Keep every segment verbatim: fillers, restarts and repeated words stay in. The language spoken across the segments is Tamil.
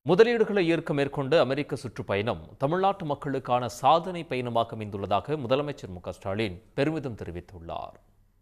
முதலீடுகளை ஈர்க்க மேற்கொண்ட அமெரிக்க சுற்றுப்பயணம் தமிழ்நாட்டு மக்களுக்கான சாதனை பயணமாக அமைந்துள்ளதாக முதலமைச்சர் மு க ஸ்டாலின் பெருமிதம் தெரிவித்துள்ளார்.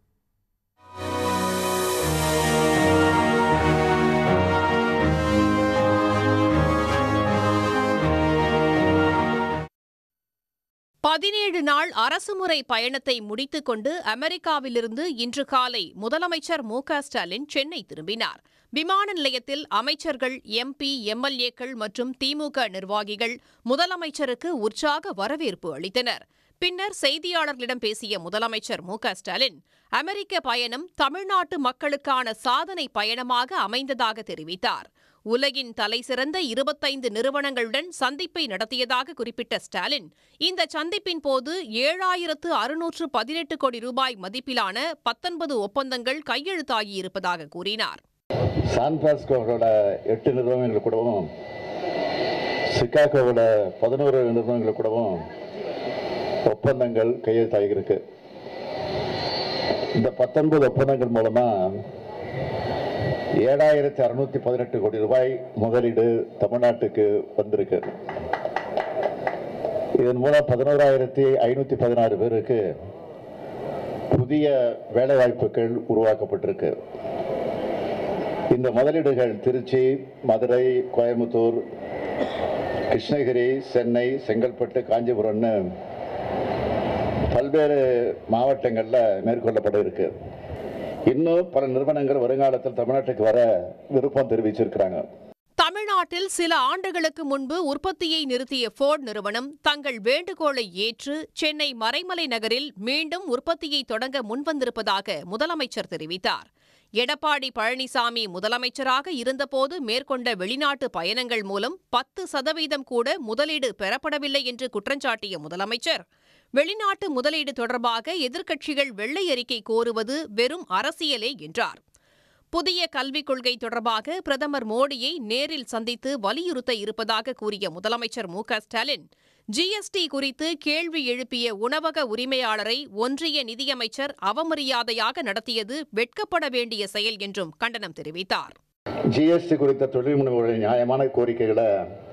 பதினேழு நாள் அரசுமுறை பயணத்தை முடித்துக் கொண்டு அமெரிக்காவிலிருந்து இன்று காலை முதலமைச்சர் மு க ஸ்டாலின் சென்னை திரும்பினார். விமான நிலையத்தில் அமைச்சர்கள், எம்பி, எம்எல்ஏக்கள் மற்றும் திமுக நிர்வாகிகள் முதலமைச்சருக்கு உற்சாக வரவேற்பு அளித்தனர். பின்னர் செய்தியாளர்களிடம் பேசிய முதலமைச்சர் மு க ஸ்டாலின், அமெரிக்க பயணம் தமிழ்நாட்டு மக்களுக்கான சாதனை பயணமாக அமைந்ததாக தெரிவித்தார். உலகின் தலைசிறந்த இருபத்தைந்து நிறுவனங்களுடன் சந்திப்பை நடத்தியதாக குறிப்பிட்ட ஸ்டாலின், இந்த சந்திப்பின் போது ஏழாயிரத்து அறுநூற்று பதினெட்டு கோடி ரூபாய் மதிப்பிலான பத்தொன்பது ஒப்பந்தங்கள் கையெழுத்தாகியிருப்பதாக கூறினார். சான் பிரான்சிஸ்கோவோட எட்டு நிறுவனங்கள் கூடவும், சிகாகோவோட பதினோரு நிறுவனங்கள் கூடவும் ஒப்பந்தங்கள் கையெழுத்தாகியிருக்கு. இந்த பத்தொன்பது ஒப்பந்தங்கள் மூலமா ஏழாயிரத்தி அறுநூத்தி பதினெட்டு கோடி ரூபாய் முதலீடு தமிழ்நாட்டுக்கு வந்திருக்கு. இதன் மூலம் பதினோராயிரத்தி ஐநூத்தி பதினாறு பேருக்கு புதிய வேலை வாய்ப்புகள் உருவாக்கப்பட்டிருக்கு. இந்த முதலீடுகள் திருச்சி, மதுரை, கோயம்புத்தூர், கிருஷ்ணகிரி, சென்னை, செங்கல்பட்டு, காஞ்சிபுரம்னு பல்வேறு மாவட்டங்களில் மேற்கொள்ளப்பட இருக்கு. இன்னும் பல நிறுவனங்கள் வருங்காலத்தில் தமிழ்நாட்டுக்கு வர விருப்பம் தெரிவிச்சிருக்கிறாங்க. தமிழ்நாட்டில் சில ஆண்டுகளுக்கு முன்பு உற்பத்தியை நிறுத்திய போர்ட் நிறுவனம் தங்கள் வேண்டுகோளை ஏற்று சென்னை மறைமலை நகரில் மீண்டும் உற்பத்தியை தொடங்க முன்வந்திருப்பதாக முதலமைச்சர் தெரிவித்தார். எடப்பாடி பழனிசாமி முதலமைச்சராக இருந்தபோது மேற்கொண்ட வெளிநாட்டு பயணங்கள் மூலம் பத்து சதவீதம் கூட முதலீடு பெறப்படவில்லை என்று குற்றஞ்சாட்டிய முதலமைச்சர், வெளிநாட்டு முதலீடு தொடர்பாக எதிர்க்கட்சிகள் வெள்ளை அறிக்கை கோருவது வெறும் அரசியலே என்றார். புதிய கல்விக் கொள்கை தொடர்பாக பிரதமர் மோடியை நேரில் சந்தித்து வலியுறுத்த இருப்பதாக கூறிய முதலமைச்சர் மு க ஸ்டாலின், ஜிஎஸ்டி குறித்து கேள்வி எழுப்பிய உணவக உரிமையாளரை ஒன்றிய நிதியமைச்சர் அவமரியாதையாக நடத்தியது வெட்கப்பட வேண்டிய செயல் என்றும் கண்டனம் தெரிவித்தார். ஜிஎஸ்டி குறித்த தொழில் முனைவோருடைய நியாயமான கோரிக்கைகளை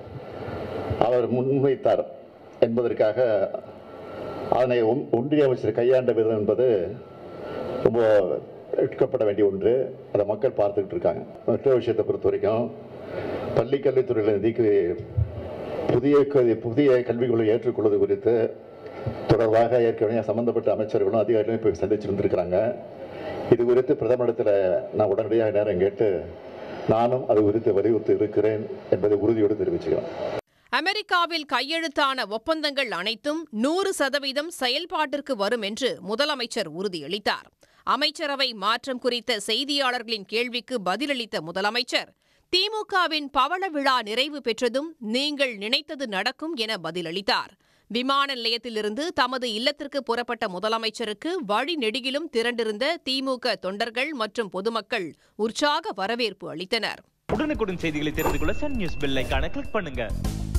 அவர் முன்வைத்தார் என்பதற்காக அதனை ஒன்றிய அமைச்சர் கையாண்ட விதம் என்பது ரொம்ப எடுக்கப்பட வேண்டிய ஒன்று. அதை மக்கள் பார்த்துக்கிட்டு இருக்காங்க. மற்ற விஷயத்தை பொறுத்த வரைக்கும் பள்ளி கல்வித்துறையில் நிதிக்கு புதிய புதிய கல்விகளை ஏற்றுக்கொள்வது குறித்து தொடர்பாக ஏற்கனவே சம்பந்தப்பட்ட அமைச்சர்களும் அதிகாரிகளும் இப்போ சந்திச்சிருந்திருக்கிறாங்க. இது குறித்து பிரதமரிடத்தில் நான் உடனடியாக நேரம் கேட்டு நானும் அது குறித்து வலியுறுத்தி இருக்கிறேன் என்பதை உறுதியோடு தெரிவிச்சுக்கிறேன். அமெரிக்காவில் கையெழுத்தான ஒப்பந்தங்கள் அனைத்தும் நூறு சதவீதம் செயல்பாட்டிற்கு வரும் என்று முதலமைச்சர் உறுதியளித்தார். அமைச்சரவை மாற்றம் குறித்த செய்தியாளர்களின் கேள்விக்கு பதிலளித்த முதலமைச்சர், திமுகவின் பவள விழா நிறைவு பெற்றதும் நீங்கள் நினைத்தது நடக்கும் என பதிலளித்தார். விமான நிலையத்திலிருந்து தமது இல்லத்திற்கு புறப்பட்ட முதலமைச்சருக்கு வழி நெடுகிலும் திரண்டிருந்த திமுக தொண்டர்கள் மற்றும் பொதுமக்கள் உற்சாக வரவேற்பு அளித்தனர். உடனுக்குடன் செய்திகளை தெரிந்து கொள்ள சன் நியூஸ் பெல் ஐகானை கிளிக் பண்ணுங்க.